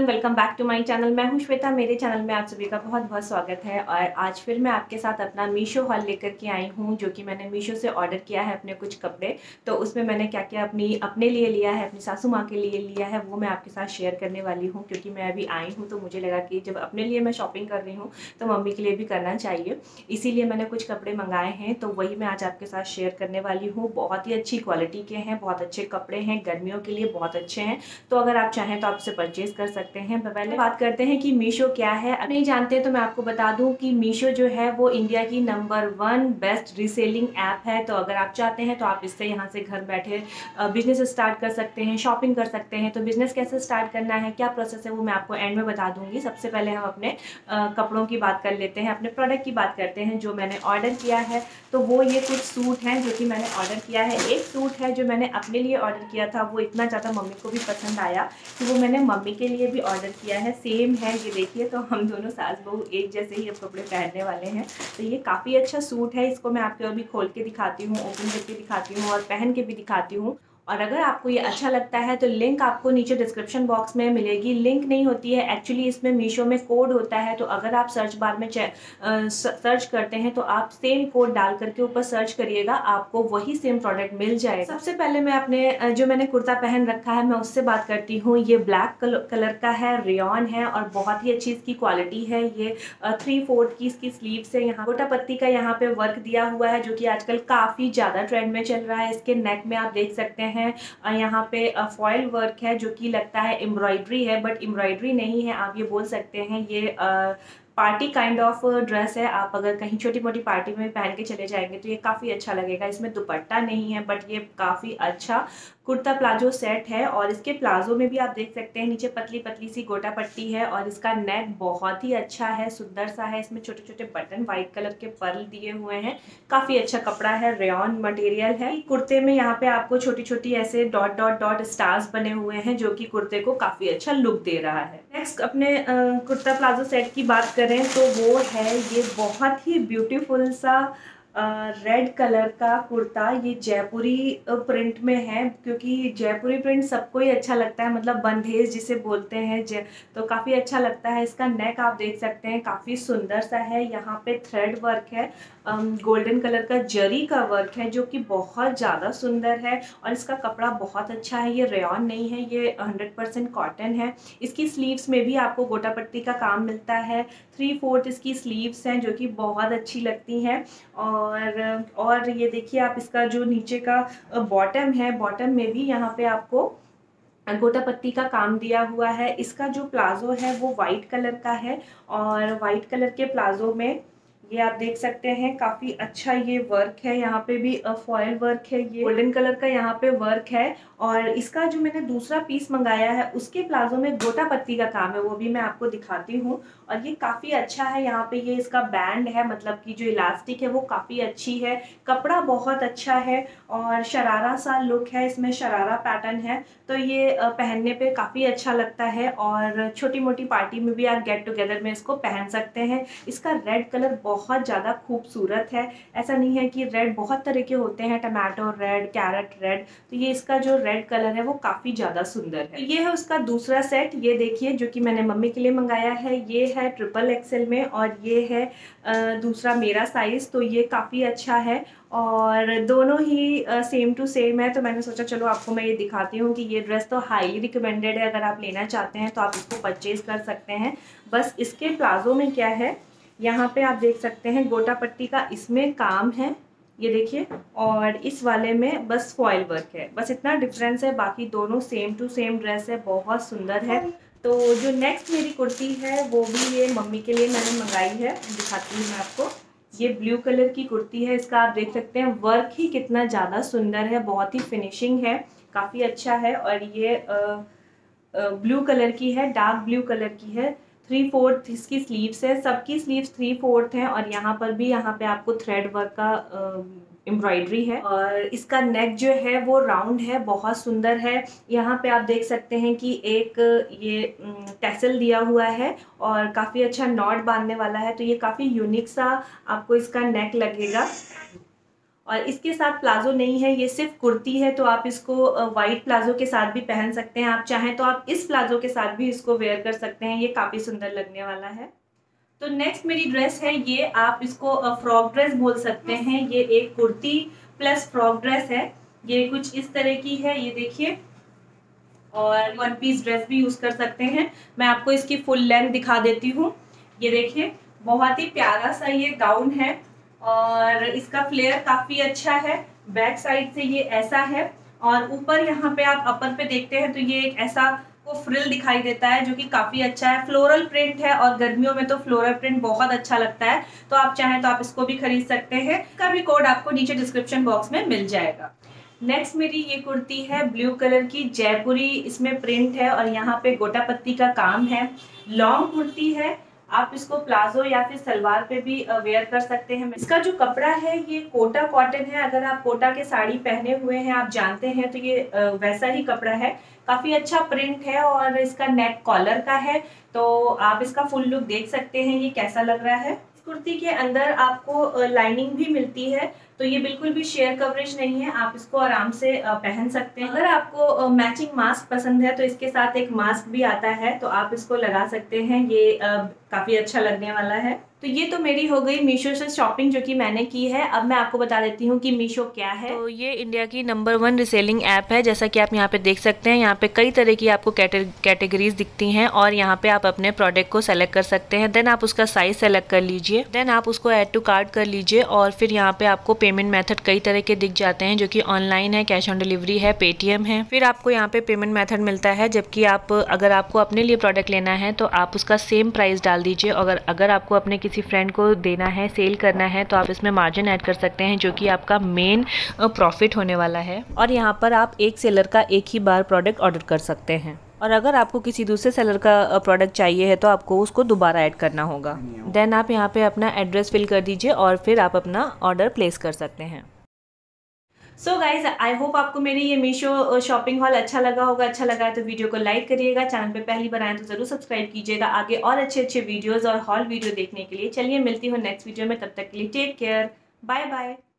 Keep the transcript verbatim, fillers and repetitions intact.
Everyone, welcome back to my channel. मैं हूं श्वेता। मेरे चैनल में आप सभी का बहुत बहुत स्वागत है। और आज फिर मैं आपके साथ अपना मीशो हॉल लेकर के आई हूं, जो कि मैंने मीशो से ऑर्डर किया है अपने कुछ कपड़े। तो उसमें मैंने क्या क्या अपनी अपने लिए लिया है, अपनी सासू माँ के लिए लिया है, वो मैं आपके साथ शेयर करने वाली हूँ। क्योंकि मैं अभी आई हूँ तो मुझे लगा कि जब अपने लिए मैं शॉपिंग कर रही हूँ तो मम्मी के लिए भी करना चाहिए, इसीलिए मैंने कुछ कपड़े मंगाए हैं। तो वही मैं आज आपके साथ शेयर करने वाली हूँ। बहुत ही अच्छी क्वालिटी के हैं, बहुत अच्छे कपड़े हैं, गर्मियों के लिए बहुत अच्छे हैं। तो अगर आप चाहें तो आप इसे परचेज कर सकते हैं। पहले बात करते हैं कि मीशो क्या है। अगर नहीं जानते तो मैं आपको बता दूं कि मीशो जो है वो इंडिया की number one best reselling app है। तो अगर आप चाहते हैं तो आप इससे यहाँ से घर बैठे बिजनेस स्टार्ट कर सकते हैं, शॉपिंग कर सकते हैं। तो बिजनेस कैसे स्टार्ट करना है, क्या प्रोसेस है, वो मैं आपको एंड में बता दूंगी। सबसे पहले हम अपने कपड़ों की बात कर लेते हैं, अपने प्रोडक्ट की बात करते हैं जो मैंने ऑर्डर किया है। तो वो ये कुछ सूट हैं जो कि मैंने ऑर्डर किया है। एक सूट है जो मैंने अपने लिए ऑर्डर किया था, वो इतना ज़्यादा मम्मी को भी पसंद आया कि वो मैंने मम्मी के लिए भी ऑर्डर किया है। सेम है, ये देखिए। तो हम दोनों सास बहू एक जैसे ही अब कपड़े पहनने वाले हैं। तो ये काफ़ी अच्छा सूट है। इसको मैं आपको अभी खोल के दिखाती हूँ, ओपन करके दिखाती हूँ और पहन के भी दिखाती हूँ। और अगर आपको ये अच्छा लगता है तो लिंक आपको नीचे डिस्क्रिप्शन बॉक्स में मिलेगी। लिंक नहीं होती है एक्चुअली, इसमें मीशो में कोड होता है। तो अगर आप सर्च बार में सर्च करते हैं तो आप सेम कोड डाल करके ऊपर सर्च करिएगा, आपको वही सेम प्रोडक्ट मिल जाएगा। सबसे पहले मैं अपने जो मैंने कुर्ता पहन रखा है मैं उससे बात करती हूँ। ये ब्लैक कलर का है, रेयॉन है और बहुत ही अच्छी इसकी क्वालिटी है। ये थ्री फोर्थ की इसकी स्लीव्स है। यहाँ गोटा पत्ती का यहाँ पे वर्क दिया हुआ है जो कि आजकल काफ़ी ज़्यादा ट्रेंड में चल रहा है। इसके नेक में आप देख सकते हैं यहाँ पे फॉयल वर्क है जो कि लगता है एम्ब्रॉयडरी है, बट एम्ब्रॉयडरी नहीं है, आप ये बोल सकते हैं ये पार्टी काइंड ऑफ ड्रेस है। आप अगर कहीं छोटी मोटी पार्टी में पहन के चले जाएंगे तो ये काफ़ी अच्छा लगेगा। इसमें दुपट्टा नहीं है, बट ये काफ़ी अच्छा कुर्ता प्लाजो सेट है। और इसके प्लाजो में भी आप देख सकते हैं नीचे पतली पतली सी गोटा पट्टी है और इसका नेक बहुत ही अच्छा है, सुंदर सा है। इसमें छोटे छोटे बटन व्हाइट कलर के पर्ल दिए हुए हैं। काफ़ी अच्छा कपड़ा है, रेयॉन मटेरियल है। कुर्ते में यहाँ पे आपको छोटी छोटी ऐसे डॉट डॉट डॉट स्टार्स बने हुए हैं जो कि कुर्ते को काफ़ी अच्छा लुक दे रहा है। नेक्स्ट अपने कुर्ता प्लाजो सेट की बात करें तो वो है ये बहुत ही ब्यूटीफुल सा रेड कलर का कुर्ता। ये जयपुरी प्रिंट में है, क्योंकि जयपुरी प्रिंट सबको ही अच्छा लगता है, मतलब बंधेज जिसे बोलते हैं जय, तो काफ़ी अच्छा लगता है। इसका नेक आप देख सकते हैं काफ़ी सुंदर सा है। यहाँ पे थ्रेड वर्क है, गोल्डन कलर का जरी का वर्क है जो कि बहुत ज़्यादा सुंदर है। और इसका कपड़ा बहुत अच्छा है, ये रेयॉन नहीं है, ये हंड्रेड परसेंट कॉटन है। इसकी स्लीव्स में भी आपको गोटा पट्टी का काम मिलता है। थ्री फोर्थ इसकी स्लीव्स हैं जो कि बहुत अच्छी लगती हैं। और और ये देखिए आप, इसका जो नीचे का बॉटम है, बॉटम में भी यहाँ पे आपको गोटा पत्ती का काम दिया हुआ है। इसका जो प्लाजो है वो वाइट कलर का है और वाइट कलर के प्लाजो में ये आप देख सकते हैं काफ़ी अच्छा ये वर्क है। यहाँ पे भी फॉयल वर्क है, ये गोल्डन कलर का यहाँ पे वर्क है। और इसका जो मैंने दूसरा पीस मंगाया है उसके प्लाजो में गोटा पत्ती का काम है, वो भी मैं आपको दिखाती हूँ। और ये काफ़ी अच्छा है। यहाँ पे ये इसका बैंड है, मतलब कि जो इलास्टिक है वो काफ़ी अच्छी है। कपड़ा बहुत अच्छा है और शरारा सा लुक है, इसमें शरारा पैटर्न है। तो ये पहनने पे काफ़ी अच्छा लगता है और छोटी मोटी पार्टी में भी आप गेट टुगेदर में इसको पहन सकते हैं। इसका रेड कलर बहुत ज़्यादा खूबसूरत है। ऐसा नहीं है कि रेड बहुत तरह के होते हैं, टमाटो रेड, कैरेट रेड, तो ये इसका जो रेड कलर है वो काफ़ी ज़्यादा सुंदर है। ये है उसका दूसरा सेट, ये देखिए जो कि मैंने मम्मी के लिए मंगाया है। ये है ट्रिपल एक्सेल में और ये है दूसरा मेरा साइज़। तो ये काफ़ी अच्छा है और दोनों ही सेम टू सेम है। तो मैंने सोचा चलो आपको मैं ये दिखाती हूँ कि ये ड्रेस तो हाईली रिकमेंडेड है। अगर आप लेना चाहते हैं तो आप इसको परचेज़ कर सकते हैं। बस इसके प्लाजो में क्या है, यहाँ पे आप देख सकते हैं गोटा पट्टी का इसमें काम है, ये देखिए। और इस वाले में बस फॉयल वर्क है, बस इतना डिफरेंस है। बाकी दोनों सेम टू सेम ड्रेस है, बहुत सुंदर है। तो जो नेक्स्ट मेरी कुर्ती है वो भी ये मम्मी के लिए मैंने मंगाई है, दिखाती हूँ मैं आपको। ये ब्लू कलर की कुर्ती है, इसका आप देख सकते हैं वर्क ही कितना ज़्यादा सुंदर है, बहुत ही फिनिशिंग है, काफ़ी अच्छा है। और ये ब्लू कलर की है, डार्क ब्लू कलर की है। थ्री फोर्थ इसकी स्लीव्स है, सबकी स्लीव्स थ्री फोर्थ हैं। और यहाँ पर भी यहाँ पे आपको थ्रेड वर्क का एम्ब्रॉयडरी है। और इसका नेक जो है वो राउंड है, बहुत सुंदर है। यहाँ पे आप देख सकते हैं कि एक ये टैसल दिया हुआ है और काफ़ी अच्छा नॉट बांधने वाला है। तो ये काफ़ी यूनिक सा आपको इसका नेक लगेगा। और इसके साथ प्लाजो नहीं है, ये सिर्फ कुर्ती है, तो आप इसको वाइट प्लाजो के साथ भी पहन सकते हैं। आप चाहें तो आप इस प्लाजो के साथ भी इसको वेयर कर सकते हैं, ये काफ़ी सुंदर लगने वाला है। तो नेक्स्ट मेरी ड्रेस है, ये आप इसको फ्रॉक ड्रेस बोल सकते हैं। ये एक कुर्ती प्लस फ्रॉक ड्रेस है, ये कुछ इस तरह की है, ये देखिए। और वन पीस ड्रेस भी यूज़ कर सकते हैं। मैं आपको इसकी फुल लेंथ दिखा देती हूँ। ये देखिए, बहुत ही प्यारा सा ये गाउन है और इसका फ्लेयर काफ़ी अच्छा है। बैक साइड से ये ऐसा है और ऊपर यहाँ पे आप अपर पे देखते हैं तो ये एक ऐसा को फ्रिल दिखाई देता है जो कि काफ़ी अच्छा है। फ्लोरल प्रिंट है और गर्मियों में तो फ्लोरल प्रिंट बहुत अच्छा लगता है, तो आप चाहें तो आप इसको भी खरीद सकते हैं। इसका भी कोड आपको नीचे डिस्क्रिप्शन बॉक्स में मिल जाएगा। नेक्स्ट मेरी ये कुर्ती है ब्लू कलर की, जयपुरी इसमें प्रिंट है और यहाँ पे गोटा पत्ती का काम है। लॉन्ग कुर्ती है, आप इसको प्लाजो या फिर सलवार पे भी वेयर कर सकते हैं। इसका जो कपड़ा है ये कोटा कॉटन है। अगर आप कोटा के साड़ी पहने हुए हैं, आप जानते हैं, तो ये वैसा ही कपड़ा है। काफ़ी अच्छा प्रिंट है और इसका नेक कॉलर का है, तो आप इसका फुल लुक देख सकते हैं ये कैसा लग रहा है। कुर्ती के अंदर आपको लाइनिंग भी मिलती है, तो ये बिल्कुल भी शेयर कवरेज नहीं है, आप इसको आराम से पहन सकते हैं। अगर आपको मैचिंग मास्क पसंद है तो इसके साथ एक मास्क भी आता है, तो आप इसको लगा सकते हैं, ये काफ़ी अच्छा लगने वाला है। तो ये तो मेरी हो गई मीशो से शॉपिंग जो कि मैंने की है। अब मैं आपको बता देती हूँ कि मीशो क्या है। तो ये इंडिया की नंबर वन रिसेलिंग ऐप है, जैसा कि आप यहाँ पे देख सकते हैं। यहाँ पे कई तरह की आपको कैटेगरीज दिखती हैं और यहाँ पे आप अपने प्रोडक्ट को सेलेक्ट कर सकते हैं। देन आप उसका साइज सेलेक्ट कर लीजिए, देन आप उसको ऐड टू कार्ट कर लीजिए और फिर यहाँ पे आपको पेमेंट मेथड कई तरह के दिख जाते हैं, जो कि ऑनलाइन है, कैश ऑन डिलीवरी है, पेटीएम है। फिर आपको यहाँ पे पेमेंट मेथड मिलता है, जबकि आप अगर आपको अपने लिए प्रोडक्ट लेना है तो आप उसका सेम प्राइस डाल दीजिए। अगर अगर आपको अपने किसी फ्रेंड को देना है, सेल करना है, तो आप इसमें मार्जिन ऐड कर सकते हैं, जो कि आपका मेन प्रॉफिट होने वाला है। और यहाँ पर आप एक सेलर का एक ही बार प्रोडक्ट ऑर्डर कर सकते हैं और अगर आपको किसी दूसरे सेलर का प्रोडक्ट चाहिए है तो आपको उसको दोबारा ऐड करना होगा। देन आप यहाँ पे अपना एड्रेस फिल कर दीजिए और फिर आप अपना ऑर्डर प्लेस कर सकते हैं। सो गाइज, आई होप आपको मेरी ये मीशो शॉपिंग हॉल अच्छा लगा होगा। अच्छा लगा है तो वीडियो को लाइक करिएगा, चैनल पे पहली बार आए तो ज़रूर सब्सक्राइब कीजिएगा आगे और अच्छे अच्छे वीडियोस और हॉल वीडियो देखने के लिए। चलिए मिलती हूँ नेक्स्ट वीडियो में, तब तक के लिए टेक केयर, बाय बाय।